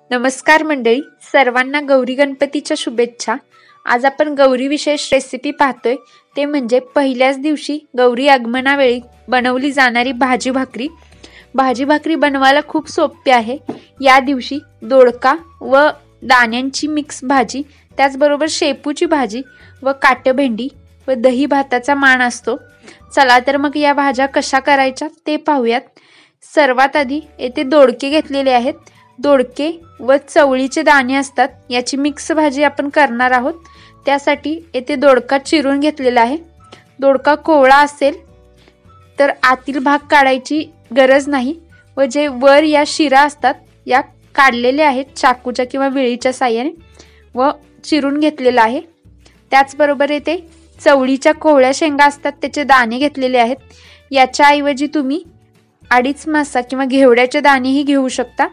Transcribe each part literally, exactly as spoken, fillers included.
नमस्कार मंडळी, सर्वांना गौरी गणपतीच्या शुभेच्छा। आज आपण गौरी विशेष रेसिपी पाहतोय, ते म्हणजे पहिल्याच दिवशी गौरी आगमनावेळी बनवली जाणारी भाजी भाकरी। भाजी भाकरी बनवायला खूप सोपी आहे। या दिवशी दोडका व दाण्यांची मिक्स भाजी, त्याचबरोबर शेपूची भाजी व काटभेंडी व दही भाताचा मान असतो। चला तर मग या भाज्या कशा करायच्या ते पाहूयात। सर्वात आधी येथे दोडके घेतलेले आहेत। दोडके व चवळीचे दाणे असतात, याची मिक्स भाजी आपण करणार आहोत। त्यासाठी येथे दोडका चिरून घेतलेला आहे। दोडका कोवळा असेल तर आतील भाग काढायची गरज नाही व जे वर या शिरा असतात या काढलेल्या आहेत चाकूच्या किंवा विळीच्या साहाय्याने व चिरून घेतलेला आहे। त्याचबरोबर येथे चवळीच्या कोवळ्या शेंगा असतात, त्याचे दाणे घेतलेले आहेत। याच्या ऐवजी तुम्ही अडीच मासा किंवा घेवड्याचे दाणेही घेऊ शकता।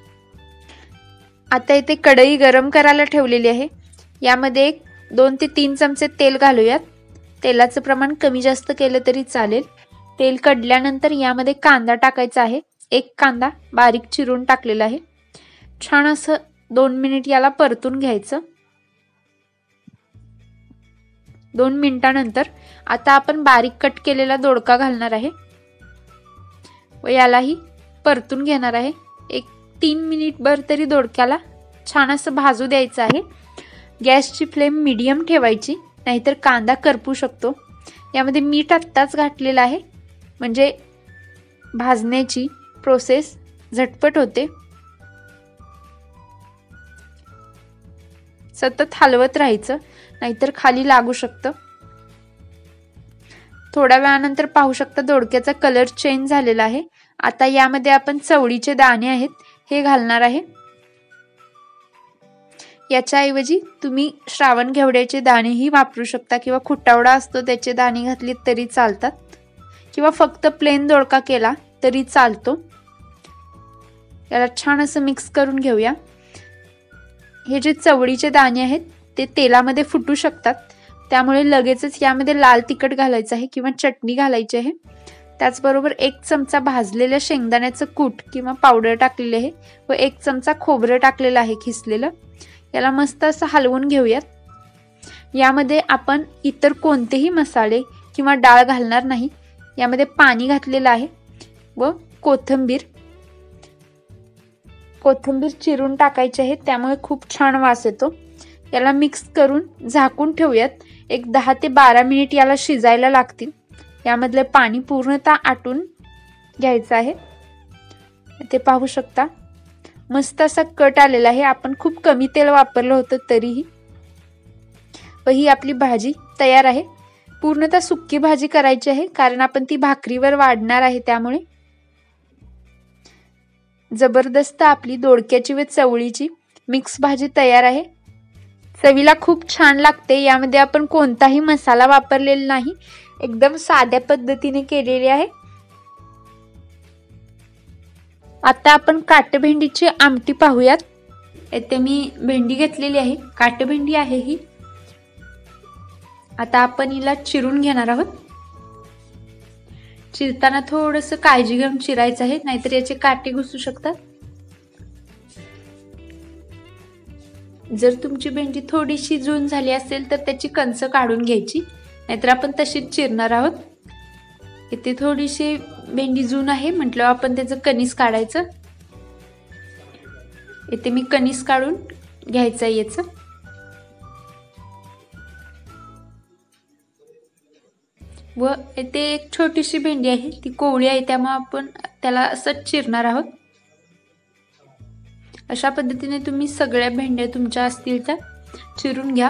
आता इथे कढई गरम करायला ठेवलेली आहे। यामध्ये एक दोन ते तीन चमचे तेल घालूयात। तेलाचं प्रमाण कमी जास्त केलं तरी चालेल। तेल कढल्यानंतर यामध्ये कांदा टाकायचा आहे। एक कांदा बारीक चिरून टाकलेला आहे। छान असं दोन मिनिट याला परतून घ्यायचं। दोन मिनिटांनंतर आता आपण बारीक कट केलेला दोडका घालणार आहे व यालाही परतून घेणार आहे। एक तीन मिनिट भर तरी दोडक्याला छान असं भाजू द्यायचं आहे। गॅसची फ्लेम मीडियम ठेवायची, नाहीतर कांदा करपू शकतो। यामध्ये मीठ आत्ताच घातलेलं आहे, म्हणजे भाजण्याची प्रोसेस झटपट होते। सतत हलवत राहायचं, नाहीतर खाली लागू शकतं। थोड्या वेळानंतर पाहू शकता दोडक्याचा कलर चेंज झालेला आहे। आता यामध्ये आपण चवळीचे दाणे आहेत हे घालणार आहे। याच्या ऐवजी तुम्ही श्रावण घेवड्याचे दाणेही वापरू शकता किंवा खुटावडा असतो त्याचे दाणे घातले तरी चालतात, किंवा फक्त प्लेन दोडका केला तरी चालतो। याला छान असं मिक्स करून घेऊया। हे जे चवळीचे दाणे आहेत ते तेलामध्ये फुटू शकतात, त्यामुळे लगेचच यामध्ये लाल तिखट घालायचं आहे किंवा चटणी घालायची आहे। त्याचबरोबर एक चमचा भाजलेल्या शेंगदाण्याचं कूट किंवा पावडर टाकलेले आहे व एक चमचा खोबरं टाकलेलं आहे खिसलेलं। याला मस्त असं हलवून घेऊयात। यामध्ये आपण इतर कोणतेही मसाले किंवा डाळ घालणार नाही। यामध्ये पाणी घातलेलं आहे व कोथिंबीर कोथिंबीर चिरून टाकायची आहे, त्यामुळे खूप छान वास येतो। याला मिक्स करून झाकून ठेवूयात। एक दहा ते बारा मिनिट याला शिजायला लागतील। यामधले पाणी पूर्णतः आटून घ्यायचं आहे। ते पाहू शकता मस्त असा कट आलेला आहे। आपण खूप कमी तेल वापरलं होतं तरीही। व ही आपली भाजी तयार आहे। पूर्णतः सुक्की भाजी करायची आहे, कारण आपण ती भाकरीवर वाढणार आहे। त्यामुळे जबरदस्त आपली दोडक्याची व चवळीची मिक्स भाजी तयार आहे। चवीला खूप छान लागते। यामध्ये आपण कोणताही मसाला वापरलेला नाही, एकदम साध्या पद्धतीने केलेली आहे। आता आपण काटभेंडीची आमटी पाहूयात। येथे मी भेंडी घेतलेली आहे, काटभेंडी आहे ही। आता आपण हिला चिरून घेणार आहोत। चिरताना थोडंसं काळजी घेऊन चिरायचं आहे, नाहीतर याचे काटे घुसू शकतात। जर तुमची भेंडी थोडीशी जून झाली असेल तर त्याची कंस काढून घ्यायची, नाहीतर आपण तशीच चिरणार आहोत। इथे थोडीशी भेंडी जून आहे म्हटलं आपण त्याचं कणीस काढायचं। इथे मी कणीस काढून घ्यायचं आहे याचं। व इथे एक छोटीशी भेंडी आहे, ती कोवळी आहे, त्यामुळे आपण त्याला असंच चिरणार आहोत। अशा पद्धतीने तुम्ही सगळ्या भेंड्या तुमच्या असतील तर चिरून घ्या।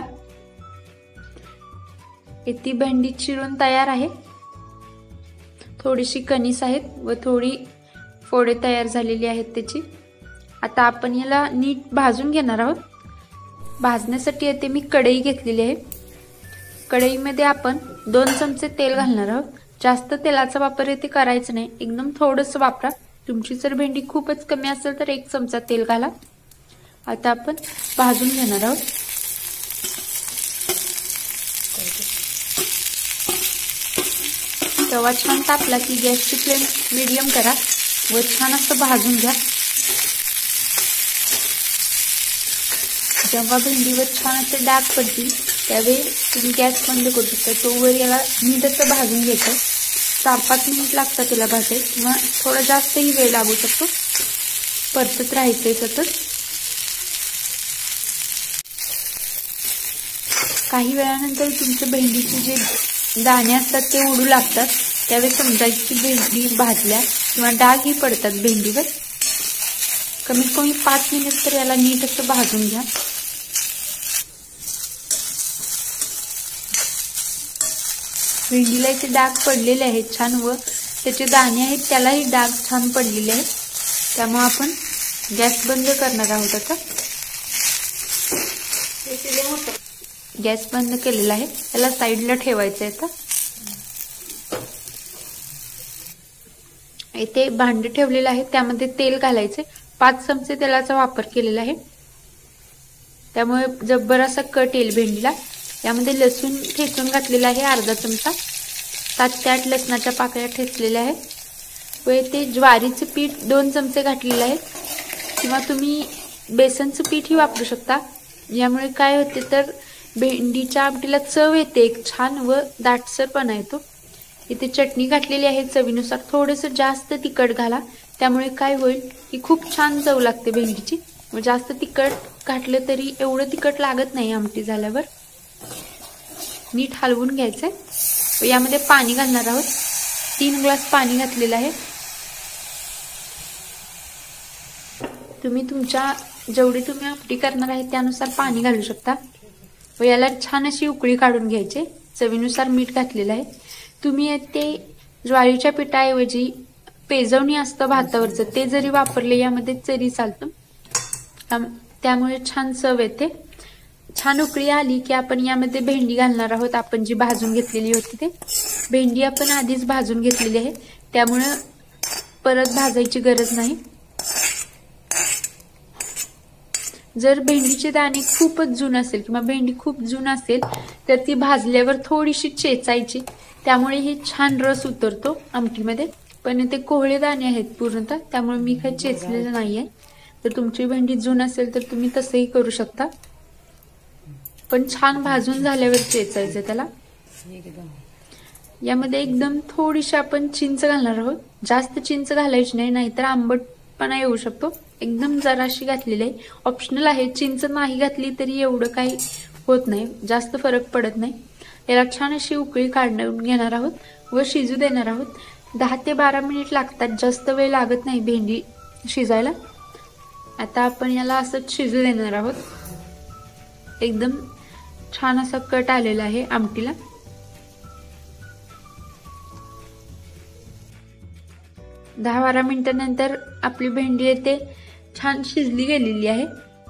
इथे भेंडी चिरून तयार आहे। थोडीशी कणीस आहेत व थोडी फोडे तयार झालेली आहेत त्याची। आता आपण याला नीट भाजून घेणार आहोत। भाजण्यासाठी येथे मी कढई घेतलेली आहे। कढईमध्ये आपण दोन चमचे तेल घालणार आहोत। जास्त तेलाचा वापर येथे करायचा नाही, एकदम थोडंसं वापरा। तुमची जर भेंडी खूपच कमी असेल तर एक चमचा तेल घाला। आता आपण भाजून घेणार आहोत। तवा छान तापला की गॅसची फ्लेम मीडियम करा व छान असं भाजून घ्या। जेव्हा भेंडीवर छान असे डाग पडतील त्यावेळी तुम्ही गॅस बंद करू शकता. तोवर याला नीट असं भाजून घ्यायचं. चार पाच मिनिट लागतात त्याला भाजाय किंवा थोडा जास्तही वेळ लागू शकतो. परतत राहायचंय सतत. काही वेळानंतर तुमच्या भेंडीचे जे दाणे असतात ते उडू लागतात. त्यावेळी समजायची की भेंडी भाजल्या किंवा डागही पडतात भेंडीवर. कमीत कमी पाच मिनिट तर याला नीट असं भाजून घ्या. भेंडीला इथे डाग पडलेले आहेत छान व त्याचे दाणे आहेत त्यालाही डाग छान पडलेले आहेत. त्यामुळे आपण गॅस बंद करणार आहोत. आता गॅस बंद केलेला आहे. त्याला साईडला ठेवायचं आहे. आता इथे भांडे ठेवलेलं आहे त्यामध्ये तेल घालायचे. पाच चमचे तेलाचा वापर केलेला आहे त्यामुळे जब्बर असा कट येईल भेंडीला. यामध्ये लसूण ठेचून घातलेला आहे अर्धा चमचा. सात ते आठ लसणाच्या पाकळ्या ठेचलेल्या आहेत व इथे ज्वारीचे पीठ दोन चमचे घातलेले आहेत किंवा तुम्ही बेसनचं पीठही वापरू शकता. यामुळे काय होते तर भेंडीच्या आमटीला चव येते एक छान व दाटसरपणा येतो. इथे चटणी घातलेली आहे चवीनुसार. थोडंसं जास्त तिखट घाला त्यामुळे काय होईल की खूप छान चव लागते भेंडीची. व जास्त तिखट घातलं तरी एवढं तिखट लागत नाही आमटी झाल्यावर. नीट हलवून घ्यायचंय. यामध्ये पाणी घालणार आहोत. तीन ग्लास पाणी घातलेलं आहे. तुम्ही तुमच्या जेवढी तुम्ही आमटी करणार आहे त्यानुसार पाणी घालू शकता. व याला छान अशी उकळी काढून घ्यायची. चवीनुसार मीठ घातलेलं आहे. तुम्ही ते ज्वारीच्या पिठाऐवजी पेजवणी असतं भातावरचं ते जरी वापरले यामध्ये तरी चालतं. त्यामुळे छान चव येते. छान उकळी आली की आपण यामध्ये भेंडी घालणार आहोत. आपण जी भाजून घेतलेली होती ते भेंडी आपण आधीच भाजून घेतलेली आहे त्यामुळे परत भाजायची गरज नाही. जर भेंडीचे दाणे खूपच जून असेल किंवा भेंडी खूप जून असेल तर ती भाजल्यावर थोडीशी चेचायची. त्यामुळे हे छान रस उतरतो आमटीमध्ये. पण ते कोवळे दाणे आहेत पूर्णतः त्यामुळे मी काही चेचलेलं नाहीये. तर तुमची भेंडी जून असेल तर तुम्ही तसंही करू शकता. पण छान भाजून झाल्यावर चेचायचं त्याला. यामध्ये एकदम थोडीशी आपण चिंच घालणार आहोत. जास्त चिंच घालायची नाही नाहीतर आंबटपणा येऊ शकतो. एकदम जराशी घातलेली आहे. ऑप्शनल आहे. चिंच नाही घातली तरी एवढं काही होत नाही. जास्त फरक पडत नाही. याला छान अशी उकळी काढून घेणार आहोत व शिजू देणार आहोत. दहा ते बारा मिनिट लागतात. जास्त वेळ लागत नाही भेंडी शिजायला. आता आपण याला असंच शिजू देणार आहोत. एकदम छान असा कट आलेला आहे आमटीला. दहा बारा मिनिटांनंतर आपली भेंडी येते छान शिजली गेलेली आहे.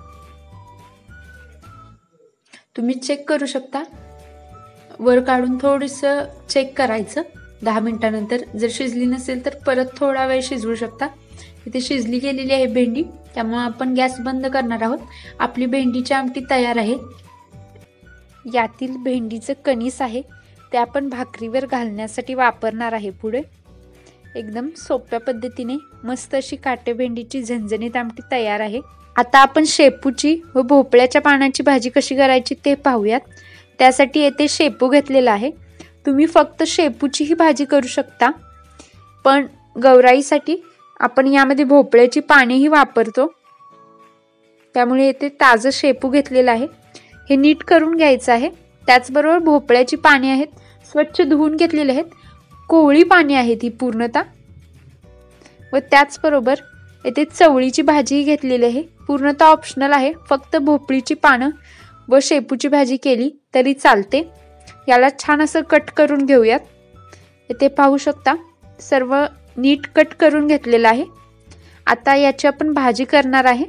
तुम्ही चेक करू शकता. वर काढून थोडंसं चेक करायचं दहा मिनिटांनंतर. जर शिजली नसेल तर परत थोडा वेळ शिजवू शकता. इथे शिजली गेलेली आहे भेंडी त्यामुळे आपण गॅस बंद करणार आहोत. आपली भेंडीची आमटी तयार आहे. यातील भेंडीचं कणीस आहे ते आपण भाकरीवर घालण्यासाठी वापरणार आहे. पुढे एकदम सोप्या पद्धतीने मस्त अशी काटे भेंडीची झणझणीत आमटी तयार आहे. आता आपण शेपूची व भोपळ्याच्या पानाची भाजी कशी करायची ते पाहूयात. त्यासाठी येथे शेपू घेतलेला आहे. तुम्ही फक्त शेपूची ही भाजी करू शकता पण गौराईसाठी आपण यामध्ये भोपळ्याची पानेही वापरतो त्यामुळे येथे ताजं शेपू घेतलेलं आहे. हे नीट करून घ्यायचं आहे. त्याचबरोबर भोपळ्याची पाने आहेत स्वच्छ धुवून घेतलेले आहेत. कोवळी पाने आहेत ही पूर्णतः. व त्याचबरोबर येथे चवळीची भाजी घेतलेली आहे. पूर्णतः ऑप्शनल आहे. फक्त भोपळीची पानं व शेपूची भाजी केली तरी चालते. याला छान असं कट करून घेऊयात. येथे पाहू शकता सर्व नीट कट करून घेतलेलं आहे. आता याची आपण भाजी करणार आहे.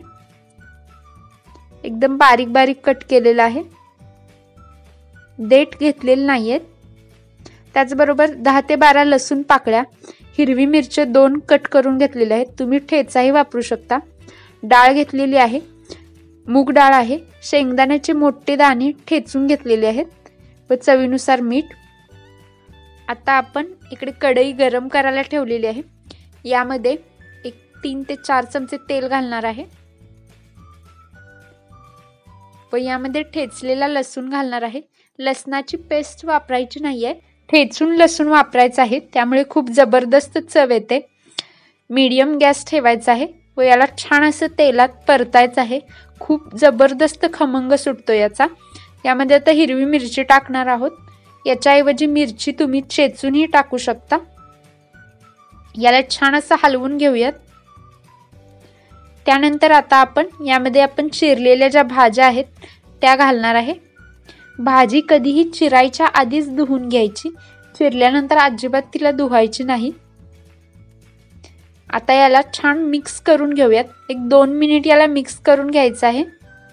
एकदम बारीक बारीक कट केलेलं आहे. देठ घेतलेले नाहीयेत. त्याचबरोबर दहा ते बारा लसूण पाकळ्या, हिरवी मिरची दोन कट करून घेतलेल्या आहेत. तुम्ही ठेचाही वापरू शकता. डाळ घेतलेली आहे. मूग डाळ आहे. शेंगदाण्याचे मोठे दाणे ठेचून घेतलेले आहेत व चवीनुसार मीठ. आता आपण इकडे कढई गरम करायला ठेवलेली आहे. यामध्ये एक तीन ते चार चमचे तेल घालणार आहे व व यामध्ये ठेचलेला लसूण घालणार आहे. लसणाची पेस्ट वापरायची नाहीये, ठेचून लसूण वापरायचं आहे, त्यामुळे खूप जबरदस्त चव येते. मीडियम गॅस ठेवायचा आहे व याला छान असं तेलात परतायचं आहे. खूप जबरदस्त खमंग सुटतो याचा. यामध्ये आता हिरवी मिरची टाकणार आहोत. याच्याऐवजी मिरची तुम्ही चेचूनही टाकू शकता. याला छान असं हलवून घेऊयात. त्यानंतर आता आपण यामध्ये आपण चिरलेल्या ज्या भाज्या आहेत त्या घालणार आहे. भाजी कधीही चिरायच्या आधीच धुवून घ्यायची, चिरल्यानंतर अजिबात तिला धुवायची नाही. आता याला छान मिक्स करून घेऊयात. एक दोन मिनिट याला मिक्स करून घ्यायचं आहे.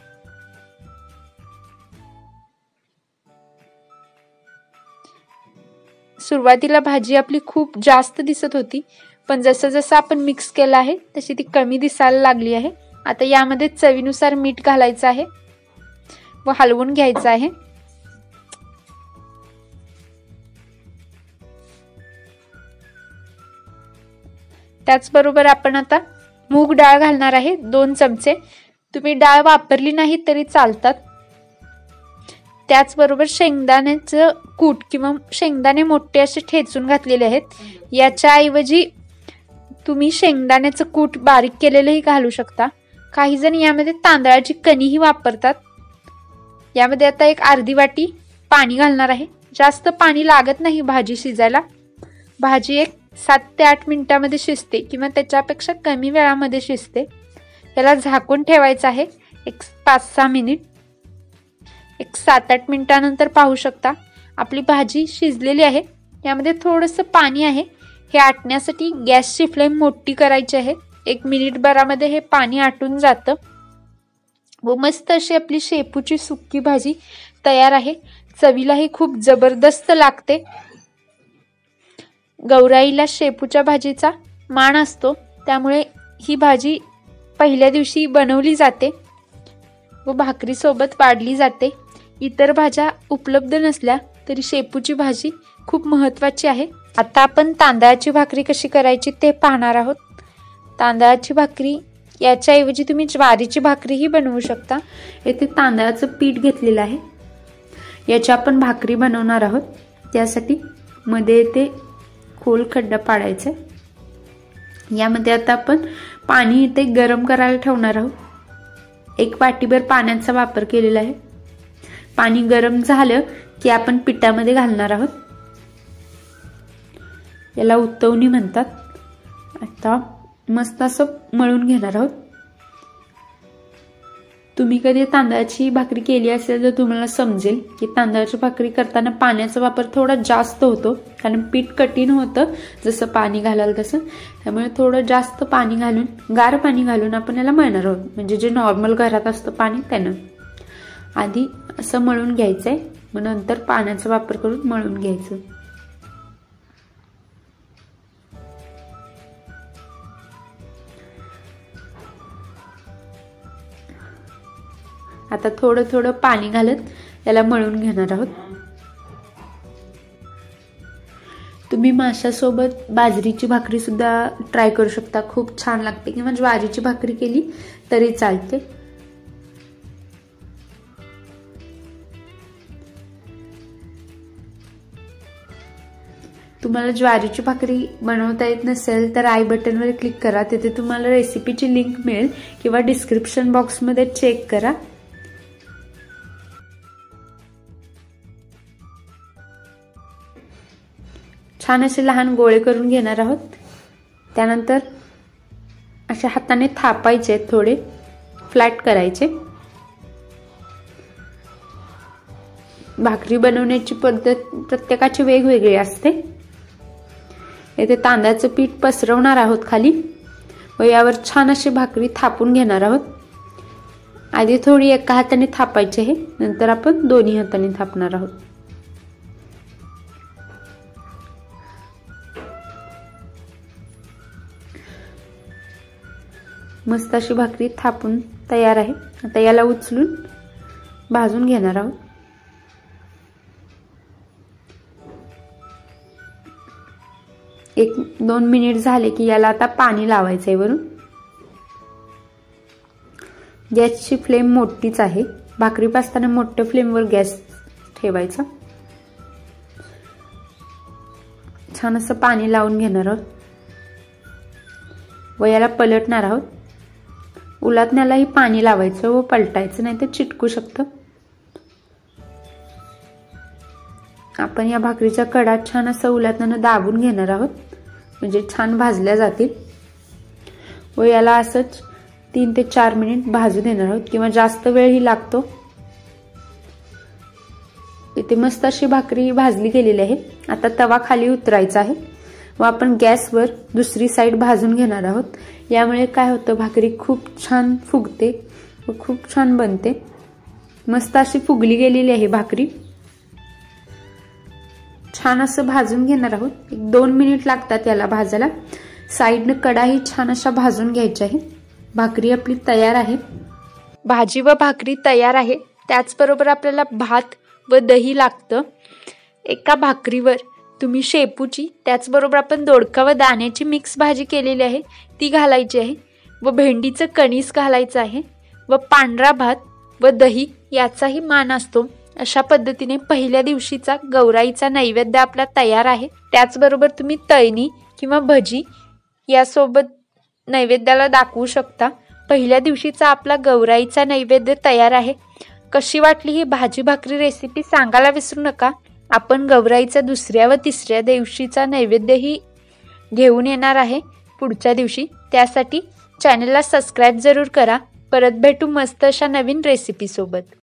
सुरुवातीला भाजी आपली खूप जास्त दिसत होती, पण जसं जसं आपण मिक्स केलं आहे तशी ती कमी दिसायला लागली आहे. आता यामध्ये चवीनुसार मीठ घालायचं आहे व हलवून घ्यायचं आहे. त्याचबरोबर आपण आता मूग डाळ घालणार आहे, दोन चमचे. तुम्ही डाळ वापरली नाही तरी चालतात. त्याचबरोबर शेंगदाण्याचं कूट किंवा शेंगदाणे मोठे असे ठेचून घातलेले आहेत. याच्याऐवजी तुम्ही शेंगदाण्याचं कूट बारीक केलेलंही घालू शकता. काही जण यामध्ये तांदळाची कणीही वापरतात. यामध्ये आता एक अर्धी वाटी पाणी घालणार आहे. जास्त पाणी लागत नाही भाजी शिजायला. भाजी एक सात ते आठ मिनिटांमध्ये शिजते किंवा त्याच्यापेक्षा कमी वेळामध्ये शिजते. याला झाकून ठेवायचं आहे एक पाच सहा मिनिट. एक सात आठ मिनिटानंतर पाहू शकता आपली भाजी शिजलेली आहे. यामध्ये थोडंसं पाणी आहे. हे आटण्यासाठी गॅसची फ्लेम मोठी करायची आहे. एक मिनिट भरामध्ये हे पाणी आटून जातं व मस्त अशी आपली शेपूची सुक्की भाजी तयार आहे. चवीलाही खूप जबरदस्त लागते. गौराईला शेपूच्या भाजीचा मान असतो, त्यामुळे ही भाजी पहिल्या दिवशी बनवली जाते व भाकरीसोबत वाढली जाते. इतर भाज्या उपलब्ध नसल्या तरी शेपूची भाजी खूप महत्त्वाची आहे. आता आपण तांदळाची भाकरी कशी करायची ते पाहणार आहोत. तांदळाची भाकरी याच्याऐवजी तुम्ही ज्वारीची भाकरीही बनवू शकता. येथे तांदळाचं पीठ घेतलेलं आहे, याची आपण भाकरी बनवणार आहोत. त्यासाठी मध्ये येथे खोल खड्डा पाडायचा. यामध्ये आता आपण पाणी इथे गरम करायला ठेवणार आहोत. एक वाटीभर पाण्याचा वापर केलेला आहे. पाणी गरम झालं की आपण पिठामध्ये घालणार आहोत. याला उतवणी म्हणतात. आता मस्त असं मळून घेणार आहोत. तुम्ही कधी तांदळाची भाकरी केली असेल तर तुम्हाला समजेल की तांदळाची भाकरी करताना पाण्याचा वापर थोडा जास्त होतो, कारण पीठ कठीण होतं जसं पाणी घालाल तसं. त्यामुळे थोडं जास्त पाणी घालून, गार पाणी घालून आपण याला मळणार आहोत. म्हणजे जे नॉर्मल घरात असतं पाणी त्यानं आधी असं मळून घ्यायचंय, मग नंतर पाण्याचा वापर करून मळून घ्यायचं. आता थोडं थोडं पाणी घालत याला मळून घेणार आहोत. तुम्ही माशासोबत बाजरीची भाकरी सुद्धा ट्राय करू शकता, खूप छान लागते. किंवा ज्वारीची भाकरी केली तरी चालते. तुम्हाला ज्वारीची भाकरी बनवता येत नसेल तर आय बटनवर क्लिक करा, तिथे तुम्हाला रेसिपीची लिंक मिळेल, किंवा डिस्क्रिप्शन बॉक्समध्ये चेक करा. छान असे लहान गोळे करून घेणार आहोत. त्यानंतर अशा हाताने थापायचे, थोडे फ्लॅट करायचे. भाकरी बनवण्याची पद्धत प्रत्येकाची वेगवेगळी असते. येथे तांदळाचं पीठ पसरवणार आहोत खाली व यावर छान अशी भाकरी थापून घेणार आहोत. आधी थोडी एका हाताने थापायची आहे, नंतर आपण दोन्ही हाताने थापणार आहोत. मस्त अशी भाकरी थापून तयार आहे. आता याला उचलून भाजून घेणार आहोत. एक दोन मिनिट झाले की याला आता पाणी लावायचंय वरून. गॅसची फ्लेम मोठीच आहे. भाकरी भाजताना मोठ्या फ्लेमवर गॅस ठेवायचा. छान असं पाणी लावून घेणार आहोत व याला पलटणार आहोत. उलटण्यालाही पाणी लावायचं व पलटायचं, नाही तर चिटकू शकतं. आपण या भाकरीच्या कडा छान असं उलटण्यानं दाबून घेणार आहोत, म्हणजे छान भाजल्या जातील. व याला असंच तीन ते चार मिनिट भाजू देणार आहोत, किंवा जास्त वेळही लागतो. इथे मस्त अशी भाकरी भाजली गेलेली आहे. आता तवा खाली उतरायचा आहे व आपण गॅसवर दुसरी साईड भाजून घेणार आहोत. यामुळे काय होतं, भाकरी खूप छान फुगते व खूप छान बनते. मस्त अशी फुगली गेलेली आहे भाकरी. छान असं भाजून घेणार आहोत. एक दोन मिनिट लागतात याला भाजायला. साईडनं कडाही छान अशा भाजून घ्यायच्या आहे. भाकरी आपली तयार आहे. भाजी व भाकरी तयार आहे. त्याचबरोबर आपल्याला भात व दही लागतं. एका भाकरीवर तुम्ही शेपूची, त्याचबरोबर आपण दोडका व दाण्याची मिक्स भाजी केलेली आहे ती घालायची आहे व भेंडीचं कणीस घालायचं आहे व पांढरा भात व दही याचाही मान असतो. अशा पद्धतीने पहिल्या दिवशीचा गौराईचा नैवेद्य आपला तयार आहे. त्याचबरोबर तुम्ही तळणी किंवा भजी यासोबत नैवेद्याला दाखवू शकता. पहिल्या दिवशीचा आपला गौराईचा नैवेद्य तयार आहे. कशी वाटली ही भाजी भाकरी रेसिपी सांगायला विसरू नका. आपण गौराईचा दुसऱ्या व तिसऱ्या दिवशीचा नैवेद्यही घेऊन येणार आहे पुढच्या दिवशी. त्यासाठी चॅनलला सबस्क्राईब जरूर करा. परत भेटू मस्त अशा नवीन रेसिपी सोबत.